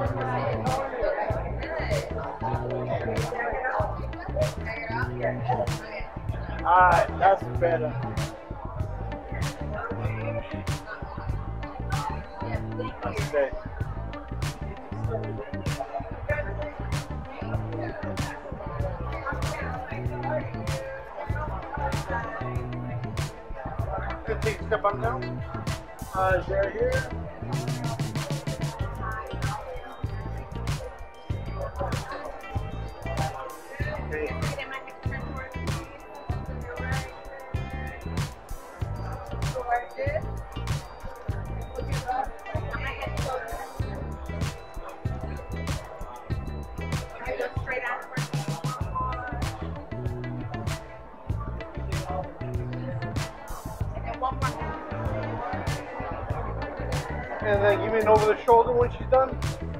Alright, that's better. That's good. Good, take a step on down. Is right here. Okay. And then give me an over the shoulder when she's done.